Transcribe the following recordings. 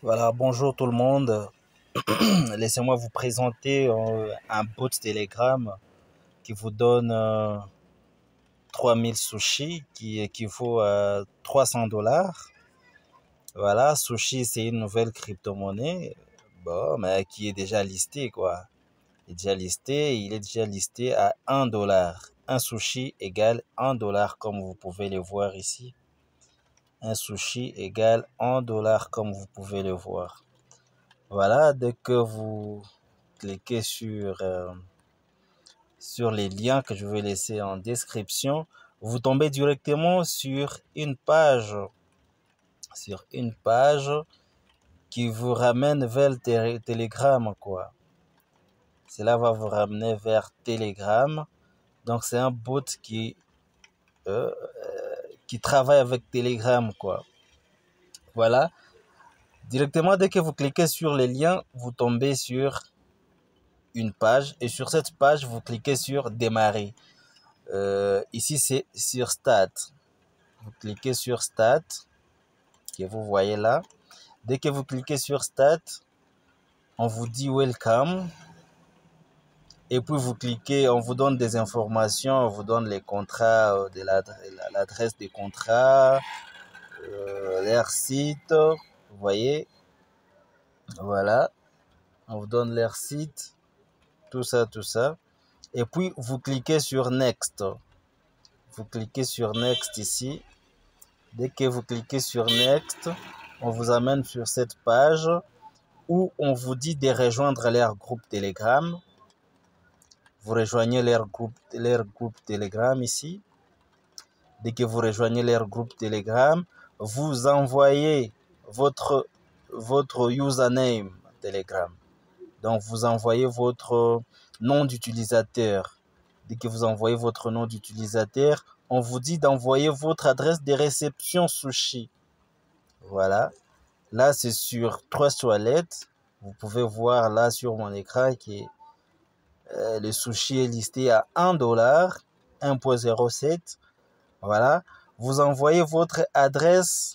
Voilà, bonjour tout le monde. Laissez-moi vous présenter un bot Telegram qui vous donne 3000 sushis qui équivaut à 300 $. Voilà, sushi c'est une nouvelle crypto-monnaie, bon, mais qui est déjà listée quoi. Il est déjà listé à 1 $. Un sushi égale 1 $ comme vous pouvez le voir ici. Un sushi égale 1 $ comme vous pouvez le voir. Voilà, dès que vous cliquez sur les liens que je vais laisser en description, vous tombez directement sur une page qui vous ramène vers Telegram, quoi. Cela va vous ramener vers Telegram. Donc, c'est un bot euh, qui travaille avec Telegram, quoi. Voilà. Directement, dès que vous cliquez sur les liens, vous tombez sur une page et sur cette page, vous cliquez sur démarrer. Ici, c'est sur Start. Vous cliquez sur Start, que vous voyez là. Dès que vous cliquez sur Start, on vous dit Welcome. Et puis vous cliquez, on vous donne des informations, on vous donne les contrats, l'adresse des contrats, leur site, vous voyez. Voilà, on vous donne leur site, tout ça, tout ça. Et puis vous cliquez sur Next. Vous cliquez sur Next ici. Dès que vous cliquez sur Next, on vous amène sur cette page où on vous dit de rejoindre leur groupe Telegram. Vous rejoignez leur groupe Telegram ici. Dès que vous rejoignez leur groupe Telegram, vous envoyez votre username Telegram. Donc, vous envoyez votre nom d'utilisateur. Dès que vous envoyez votre nom d'utilisateur, on vous dit d'envoyer votre adresse de réception sushi. Voilà. Là, c'est sur Trust Wallet. Vous pouvez voir là sur mon écran que le sushi est listé à 1 $, 1.07. Voilà. Vous envoyez votre adresse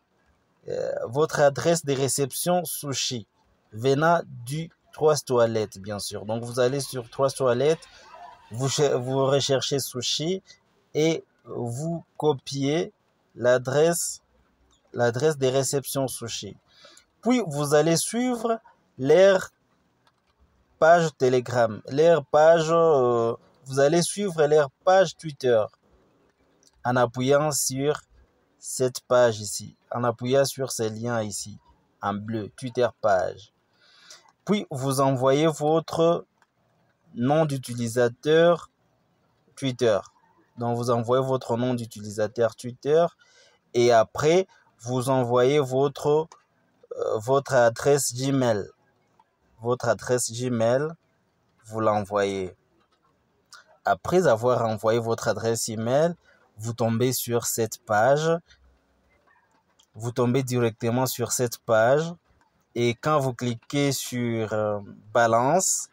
de réception sushi venant du Trust Wallet, bien sûr. Donc, vous allez sur Trust Wallet, vous recherchez sushi et vous copiez l'adresse de réception sushi. Puis, vous allez suivre leur page Telegram, vous allez suivre leur page Twitter en appuyant sur cette page ici, en appuyant sur ces liens ici, en bleu, Twitter page. Puis, vous envoyez votre nom d'utilisateur Twitter. Donc, vous envoyez votre nom d'utilisateur Twitter et après, vous envoyez votre adresse Gmail. Votre adresse Gmail, vous l'envoyez. Après avoir envoyé votre adresse email, vous tombez sur cette page. Vous tombez directement sur cette page. Et quand vous cliquez sur Balance,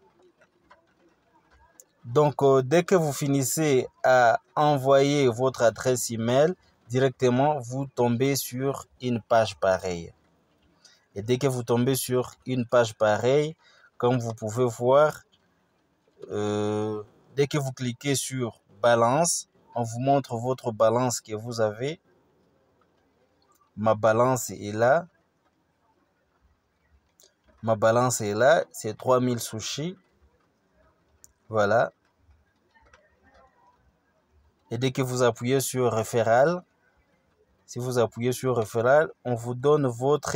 donc dès que vous finissez à envoyer votre adresse email, directement vous tombez sur une page pareille. Et dès que vous tombez sur une page pareille, comme vous pouvez voir, dès que vous cliquez sur Balance, on vous montre votre balance que vous avez. Ma balance est là. Ma balance est là, c'est 3000 sushis. Voilà. Et dès que vous appuyez sur référal, si vous appuyez sur référal, on vous donne votre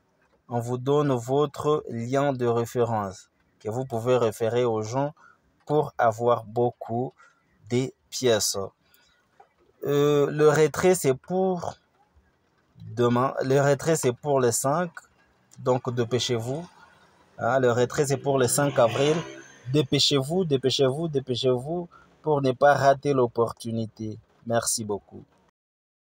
lien de référence que vous pouvez référer aux gens pour avoir beaucoup de pièces. Le retrait, c'est pour demain. Le retrait, c'est pour les 5. Donc, dépêchez-vous. Hein, le retrait, c'est pour le 5 avril. Dépêchez-vous, dépêchez-vous, dépêchez-vous pour ne pas rater l'opportunité. Merci beaucoup.